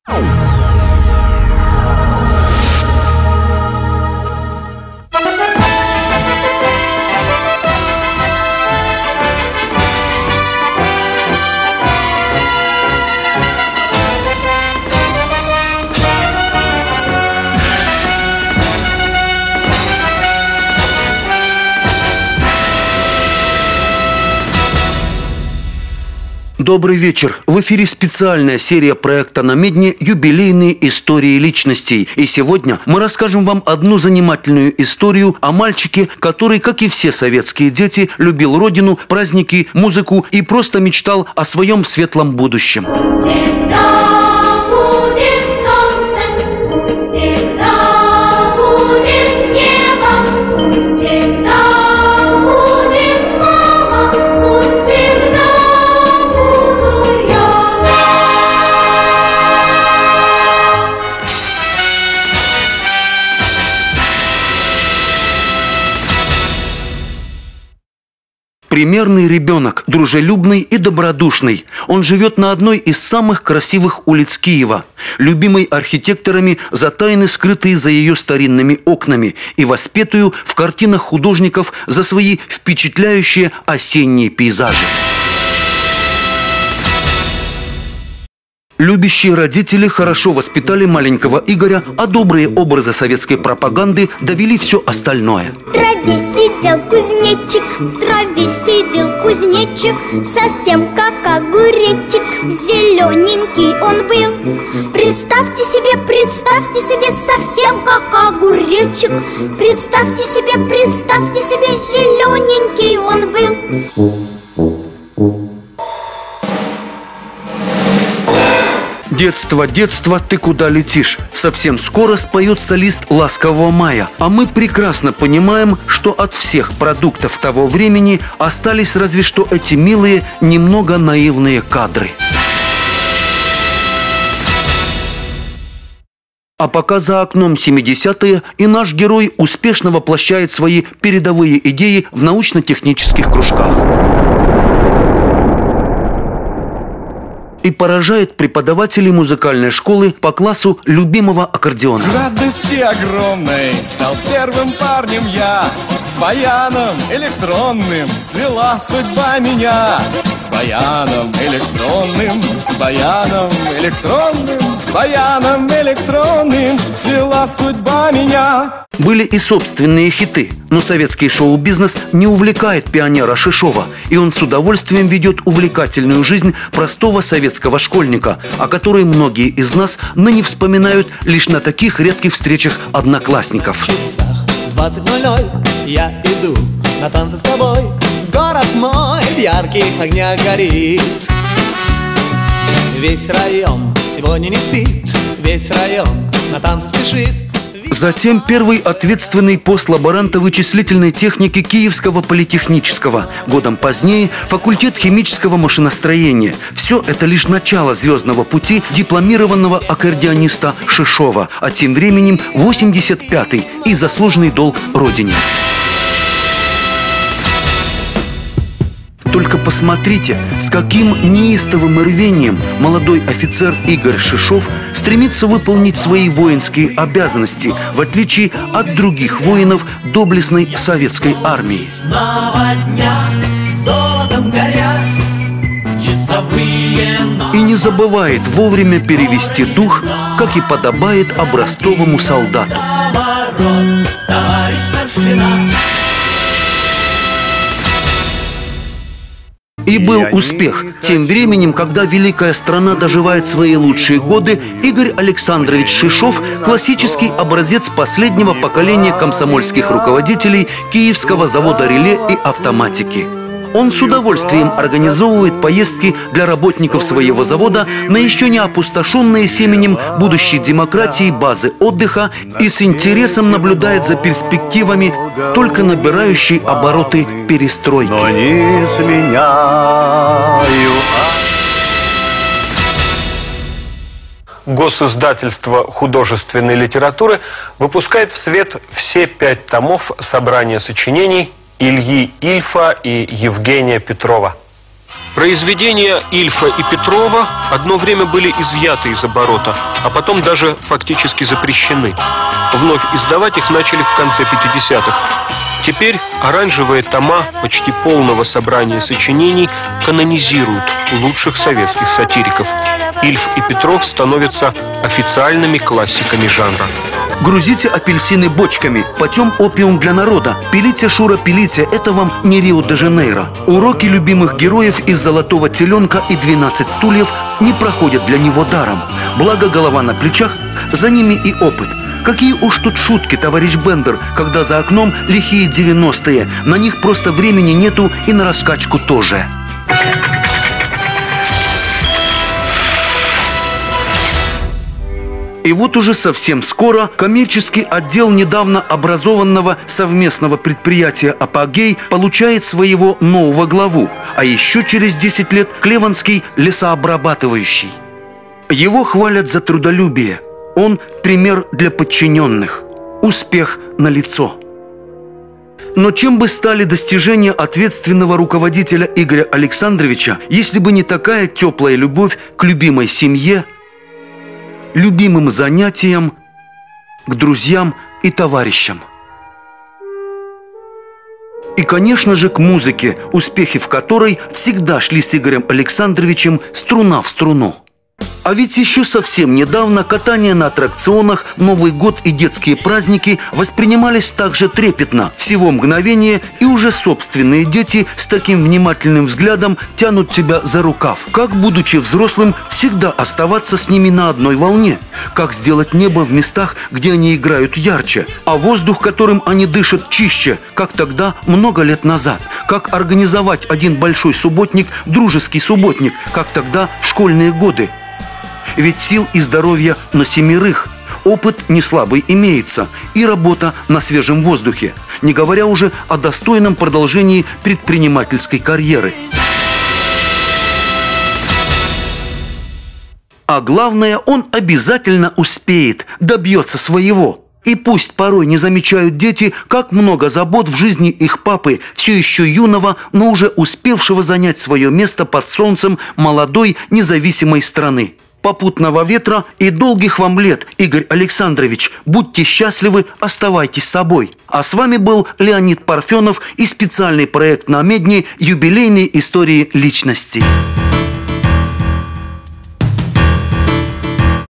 Добрый вечер. В эфире специальная серия проекта на Медне «Юбилейные истории личностей». И сегодня мы расскажем вам одну занимательную историю о мальчике, который, как и все советские дети, любил родину, праздники, музыку и просто мечтал о своем светлом будущем. Примерный ребенок, дружелюбный и добродушный. Он живет на одной из самых красивых улиц Киева, любимой архитекторами за тайны, скрытые за ее старинными окнами, и воспетую в картинах художников за свои впечатляющие осенние пейзажи. Любящие родители хорошо воспитали маленького Игоря, а добрые образы советской пропаганды довели все остальное. В траве сидел кузнечик, в траве сидел кузнечик, совсем как огуречек, зелененький он был. Представьте себе, совсем как огуречек. Представьте себе, зелененький он был. Детство, детство, ты куда летишь? Совсем скоро споет солист «Ласкового мая». А мы прекрасно понимаем, что от всех продуктов того времени остались разве что эти милые, немного наивные кадры. А пока за окном 70-е, и наш герой успешно воплощает свои передовые идеи в научно-технических кружках. И поражает преподавателей музыкальной школы по классу любимого аккордеона. В радости огромной стал первым парнем я. С баяном электронным свела судьба меня. С баяном электронным, с баяном электронным, с баяном электронным свела судьба меня. Были и собственные хиты, но советский шоу-бизнес не увлекает пионера Шишова, и он с удовольствием ведет увлекательную жизнь простого советского школьника, о которой многие из нас ныне вспоминают лишь на таких редких встречах одноклассников. В часах 20:00 я иду на танцы с тобой. Город мой в ярких огнях горит. Весь район сегодня не спит, весь район на танцы спешит. Затем первый ответственный пост лаборанта вычислительной техники Киевского политехнического. Годом позднее факультет химического машиностроения. Все это лишь начало звездного пути дипломированного аккордеониста Шишова. А тем временем 85-й и заслуженный долг Родине. Только посмотрите, с каким неистовым рвением молодой офицер Игорь Шишов стремится выполнить свои воинские обязанности, в отличие от других воинов доблестной советской армии. И не забывает вовремя перевести дух, как и подобает образцовому солдату. И был успех. Тем временем, когда великая страна доживает свои лучшие годы, Игорь Александрович Шишов – классический образец последнего поколения комсомольских руководителей Киевского завода реле и автоматики. Он с удовольствием организовывает поездки для работников своего завода на еще не опустошенные семенем будущей демократии базы отдыха и с интересом наблюдает за перспективами только набирающей обороты перестройки. Госиздательство художественной литературы выпускает в свет все 5 томов собрания сочинений Ильи Ильфа и Евгения Петрова. Произведения Ильфа и Петрова одно время были изъяты из оборота, а потом даже фактически запрещены. Вновь издавать их начали в конце 50-х. Теперь оранжевые тома почти полного собрания сочинений канонизируют лучших советских сатириков. Ильф и Петров становятся официальными классиками жанра. Грузите апельсины бочками, почем опиум для народа. Пилите, Шура, пилите, это вам не Рио-де-Жанейро. Уроки любимых героев из «Золотого теленка» и «12 стульев» не проходят для него даром. Благо голова на плечах, за ними и опыт. Какие уж тут шутки, товарищ Бендер, когда за окном лихие 90-е. На них просто времени нету и на раскачку тоже. И вот уже совсем скоро коммерческий отдел недавно образованного совместного предприятия «Апогей» получает своего нового главу, а еще через 10 лет Клеванский лесообрабатывающий. Его хвалят за трудолюбие. Он пример для подчиненных. Успех налицо. Но чем бы стали достижения ответственного руководителя Игоря Александровича, если бы не такая теплая любовь к любимой семье, любимым занятиям, к друзьям и товарищам. И, конечно же, к музыке, успехи в которой всегда шли с Игорем Александровичем струна в струну. А ведь еще совсем недавно катание на аттракционах, Новый год и детские праздники воспринимались так же трепетно. Всего мгновение, и уже собственные дети с таким внимательным взглядом тянут тебя за рукав. Как, будучи взрослым, всегда оставаться с ними на одной волне? Как сделать небо в местах, где они играют, ярче, а воздух, которым они дышат, чище, как тогда, много лет назад? Как организовать один большой субботник, дружеский субботник, как тогда, в школьные годы? Ведь сил и здоровья на 7. Опыт не слабый имеется. И работа на свежем воздухе. Не говоря уже о достойном продолжении предпринимательской карьеры. А главное, он обязательно успеет, добьется своего. И пусть порой не замечают дети, как много забот в жизни их папы, все еще юного, но уже успевшего занять свое место под солнцем молодой независимой страны. Попутного ветра и долгих вам лет, Игорь Александрович. Будьте счастливы, оставайтесь собой. А с вами был Леонид Парфенов и специальный проект на Медне «Юбилейные истории личностей».